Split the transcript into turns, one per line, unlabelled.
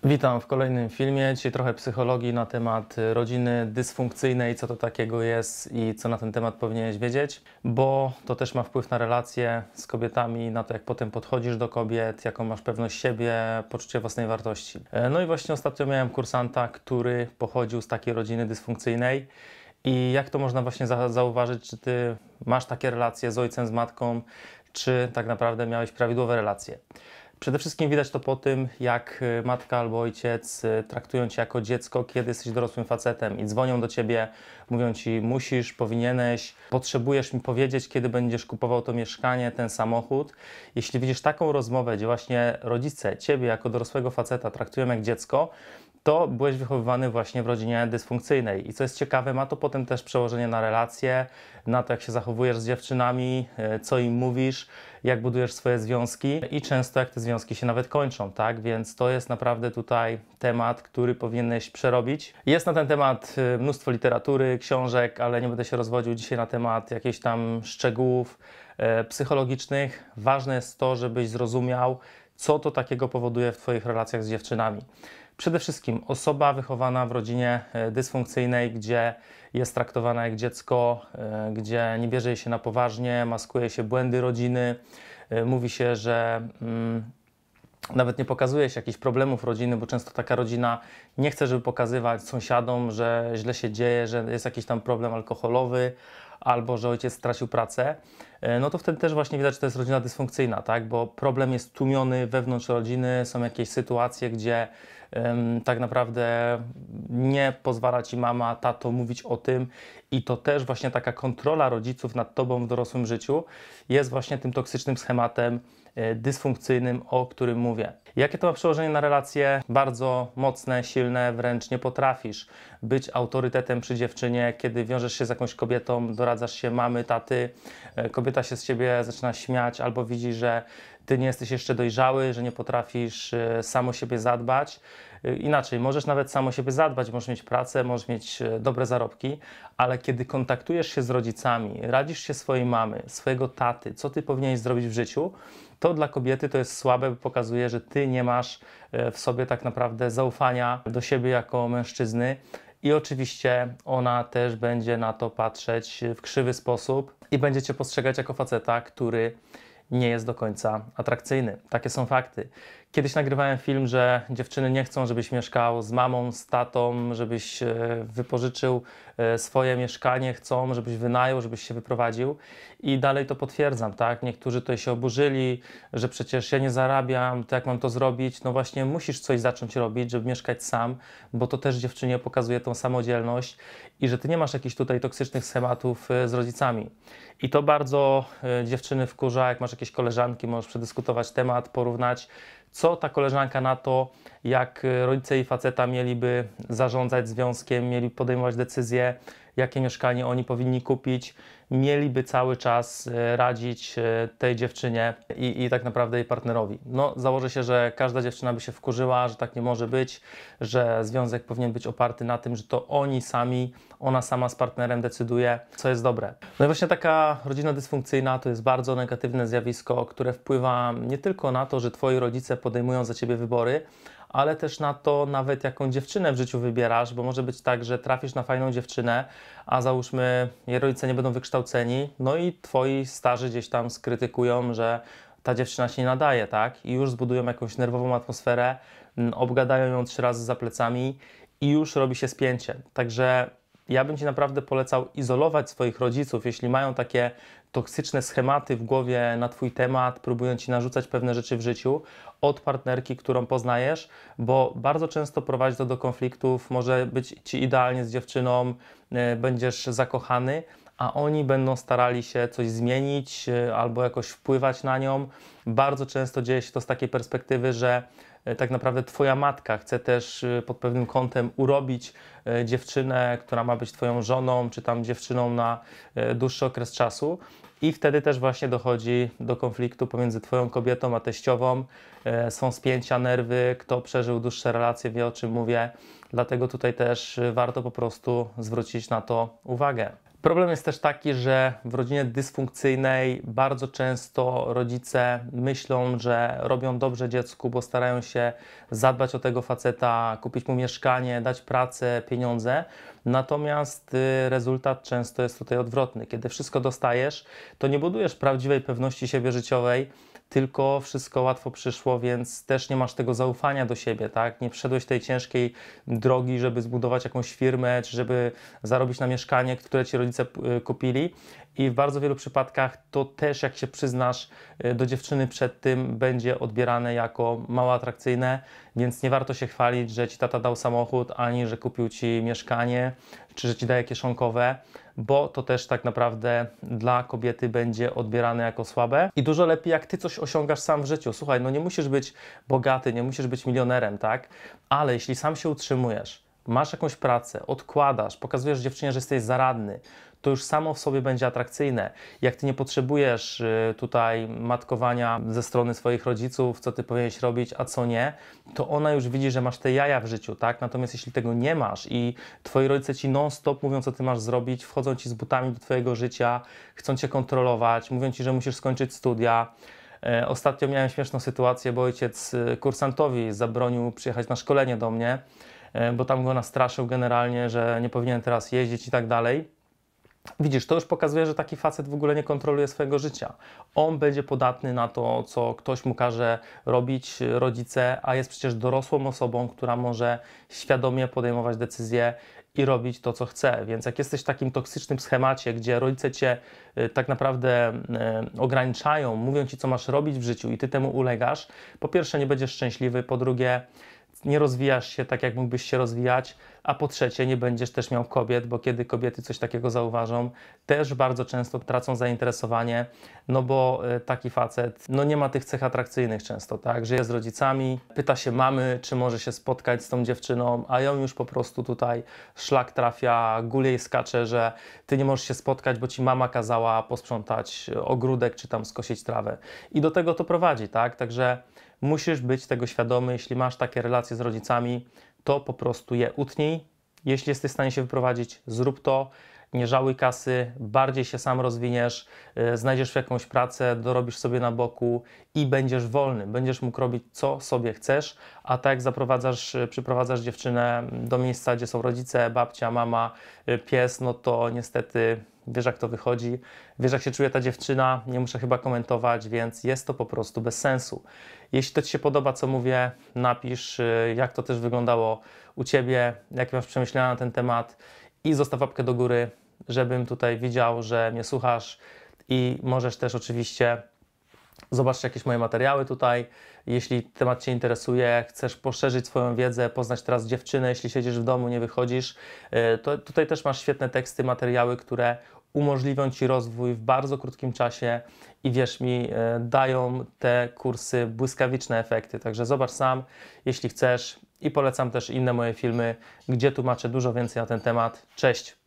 Witam w kolejnym filmie. Dzisiaj trochę psychologii na temat rodziny dysfunkcyjnej, co to takiego jest i co na ten temat powinieneś wiedzieć, bo to też ma wpływ na relacje z kobietami, na to, jak potem podchodzisz do kobiet, jaką masz pewność siebie, poczucie własnej wartości. No i właśnie ostatnio miałem kursanta, który pochodził z takiej rodziny dysfunkcyjnej i jak to można właśnie zauważyć, czy ty masz takie relacje z ojcem, z matką, czy tak naprawdę miałeś prawidłowe relacje. Przede wszystkim widać to po tym, jak matka albo ojciec traktują cię jako dziecko, kiedy jesteś dorosłym facetem i dzwonią do ciebie, mówią ci: musisz, powinieneś, potrzebujesz mi powiedzieć, kiedy będziesz kupował to mieszkanie, ten samochód. Jeśli widzisz taką rozmowę, gdzie właśnie rodzice ciebie jako dorosłego faceta traktują jak dziecko, to byłeś wychowywany właśnie w rodzinie dysfunkcyjnej. I co jest ciekawe, ma to potem też przełożenie na relacje, na to, jak się zachowujesz z dziewczynami, co im mówisz, jak budujesz swoje związki i często jak te związki się nawet kończą, tak? Więc to jest naprawdę tutaj temat, który powinieneś przerobić. Jest na ten temat mnóstwo literatury, książek, ale nie będę się rozwodził dzisiaj na temat jakichś tam szczegółów psychologicznych. Ważne jest to, żebyś zrozumiał, co to takiego powoduje w Twoich relacjach z dziewczynami. Przede wszystkim osoba wychowana w rodzinie dysfunkcyjnej, gdzie jest traktowana jak dziecko, gdzie nie bierze jej się na poważnie, maskuje się błędy rodziny, mówi się, że nawet nie pokazuje się jakichś problemów rodziny, bo często taka rodzina nie chce, żeby pokazywać sąsiadom, że źle się dzieje, że jest jakiś tam problem alkoholowy, albo że ojciec stracił pracę, no to wtedy też właśnie widać, że to jest rodzina dysfunkcyjna, tak? Bo problem jest tłumiony wewnątrz rodziny, są jakieś sytuacje, gdzie tak naprawdę nie pozwala ci mama, tato mówić o tym i to też właśnie taka kontrola rodziców nad tobą w dorosłym życiu jest właśnie tym toksycznym schematem dysfunkcyjnym, o którym mówię. Jakie to ma przełożenie na relacje? Bardzo mocne, silne, wręcz nie potrafisz być autorytetem przy dziewczynie, kiedy wiążesz się z jakąś kobietą, doradzasz się mamy, taty, kobieta się z ciebie zaczyna śmiać albo widzi, że ty nie jesteś jeszcze dojrzały, że nie potrafisz sam o siebie zadbać. Inaczej, możesz nawet sam o siebie zadbać, możesz mieć pracę, możesz mieć dobre zarobki, ale kiedy kontaktujesz się z rodzicami, radzisz się swojej mamy, swojego taty, co ty powinieneś zrobić w życiu, to dla kobiety to jest słabe, bo pokazuje, że ty nie masz w sobie tak naprawdę zaufania do siebie jako mężczyzny. I oczywiście ona też będzie na to patrzeć w krzywy sposób i będzie cię postrzegać jako faceta, który nie jest do końca atrakcyjny. Takie są fakty. Kiedyś nagrywałem film, że dziewczyny nie chcą, żebyś mieszkał z mamą, z tatą, żebyś wypożyczył swoje mieszkanie, chcą, żebyś wynajął, żebyś się wyprowadził i dalej to potwierdzam, tak? Niektórzy tutaj się oburzyli, że przecież ja nie zarabiam, to jak mam to zrobić? No właśnie musisz coś zacząć robić, żeby mieszkać sam, bo to też dziewczynie pokazuje tą samodzielność i że ty nie masz jakichś tutaj toksycznych schematów z rodzicami. I to bardzo dziewczyny wkurza, jak masz jakieś koleżanki, możesz przedyskutować temat, porównać, co ta koleżanka na to, jak rodzice i faceta mieliby zarządzać związkiem, mieli podejmować decyzje, jakie mieszkanie oni powinni kupić, mieliby cały czas radzić tej dziewczynie i tak naprawdę jej partnerowi. No, założę się, że każda dziewczyna by się wkurzyła, że tak nie może być, że związek powinien być oparty na tym, że to oni sami, ona sama z partnerem decyduje, co jest dobre. No i właśnie taka rodzina dysfunkcyjna to jest bardzo negatywne zjawisko, które wpływa nie tylko na to, że twoi rodzice podejmują za ciebie wybory, ale też na to nawet jaką dziewczynę w życiu wybierasz, bo może być tak, że trafisz na fajną dziewczynę, a załóżmy jej rodzice nie będą wykształceni, no i twoi starzy gdzieś tam skrytykują, że ta dziewczyna się nie nadaje, tak? I już zbudują jakąś nerwową atmosferę, obgadają ją 3 razy za plecami i już robi się spięcie. Także ja bym ci naprawdę polecał izolować swoich rodziców, jeśli mają takie toksyczne schematy w głowie na twój temat, próbują ci narzucać pewne rzeczy w życiu od partnerki, którą poznajesz, bo bardzo często prowadzi to do konfliktów, może być ci idealnie z dziewczyną, będziesz zakochany, a oni będą starali się coś zmienić albo jakoś wpływać na nią. Bardzo często dzieje się to z takiej perspektywy, że tak naprawdę twoja matka chce też pod pewnym kątem urobić dziewczynę, która ma być twoją żoną, czy tam dziewczyną na dłuższy okres czasu. I wtedy też właśnie dochodzi do konfliktu pomiędzy twoją kobietą a teściową. Są spięcia, nerwy, kto przeżył dłuższe relacje, wie o czym mówię. Dlatego tutaj też warto po prostu zwrócić na to uwagę. Problem jest też taki, że w rodzinie dysfunkcyjnej bardzo często rodzice myślą, że robią dobrze dziecku, bo starają się zadbać o tego faceta, kupić mu mieszkanie, dać pracę, pieniądze. Natomiast rezultat często jest tutaj odwrotny. Kiedy wszystko dostajesz, to nie budujesz prawdziwej pewności siebie życiowej, tylko wszystko łatwo przyszło, więc też nie masz tego zaufania do siebie, tak? Nie przeszedłeś tej ciężkiej drogi, żeby zbudować jakąś firmę, czy żeby zarobić na mieszkanie, które ci rodzice kupili. I w bardzo wielu przypadkach to też, jak się przyznasz do dziewczyny przed tym, będzie odbierane jako mało atrakcyjne, więc nie warto się chwalić, że ci tata dał samochód, ani że kupił ci mieszkanie, czy że ci daje kieszonkowe, bo to też tak naprawdę dla kobiety będzie odbierane jako słabe. I dużo lepiej, jak ty coś osiągasz sam w życiu. Słuchaj, no nie musisz być bogaty, nie musisz być milionerem, tak? Ale jeśli sam się utrzymujesz, masz jakąś pracę, odkładasz, pokazujesz dziewczynie, że jesteś zaradny, to już samo w sobie będzie atrakcyjne. Jak ty nie potrzebujesz tutaj matkowania ze strony swoich rodziców, co ty powinieneś robić, a co nie, to ona już widzi, że masz te jaja w życiu, tak? Natomiast jeśli tego nie masz i twoi rodzice ci non-stop mówią, co ty masz zrobić, wchodzą ci z butami do twojego życia, chcą cię kontrolować, mówią ci, że musisz skończyć studia. Ostatnio miałem śmieszną sytuację, bo ojciec kursantowi zabronił przyjechać na szkolenie do mnie, bo tam go nastraszył generalnie, że nie powinien teraz jeździć i tak dalej. Widzisz, to już pokazuje, że taki facet w ogóle nie kontroluje swojego życia. On będzie podatny na to, co ktoś mu każe robić, rodzice, a jest przecież dorosłą osobą, która może świadomie podejmować decyzje i robić to, co chce. Więc jak jesteś w takim toksycznym schemacie, gdzie rodzice cię tak naprawdę ograniczają, mówią ci, co masz robić w życiu i ty temu ulegasz, po pierwsze nie będziesz szczęśliwy, po drugie nie rozwijasz się tak, jak mógłbyś się rozwijać, a po trzecie nie będziesz też miał kobiet, bo kiedy kobiety coś takiego zauważą, też bardzo często tracą zainteresowanie, no bo taki facet, no nie ma tych cech atrakcyjnych często, tak, żyje z rodzicami, pyta się mamy, czy może się spotkać z tą dziewczyną, a ją już po prostu tutaj szlak trafia, gul jej skacze, że ty nie możesz się spotkać, bo ci mama kazała posprzątać ogródek, czy tam skosić trawę. I do tego to prowadzi, tak, także musisz być tego świadomy, jeśli masz takie relacje z rodzicami, to po prostu je utnij. Jeśli jesteś w stanie się wyprowadzić, zrób to. Nie żałuj kasy, bardziej się sam rozwiniesz, znajdziesz jakąś pracę, dorobisz sobie na boku i będziesz wolny. Będziesz mógł robić, co sobie chcesz, a tak jak przyprowadzasz dziewczynę do miejsca, gdzie są rodzice, babcia, mama, pies, no to niestety wiesz, jak to wychodzi, wiesz, jak się czuje ta dziewczyna, nie muszę chyba komentować, więc jest to po prostu bez sensu. Jeśli to ci się podoba, co mówię, napisz, jak to też wyglądało u ciebie, jakie masz przemyślenia na ten temat i zostaw łapkę do góry, żebym tutaj widział, że mnie słuchasz i możesz też oczywiście zobaczyć jakieś moje materiały tutaj. Jeśli temat cię interesuje, chcesz poszerzyć swoją wiedzę, poznać teraz dziewczynę, jeśli siedzisz w domu, nie wychodzisz, to tutaj też masz świetne teksty, materiały, które umożliwią ci rozwój w bardzo krótkim czasie i wierz mi, dają te kursy błyskawiczne efekty. Także zobacz sam, jeśli chcesz, i polecam też inne moje filmy, gdzie tłumaczę dużo więcej na ten temat. Cześć!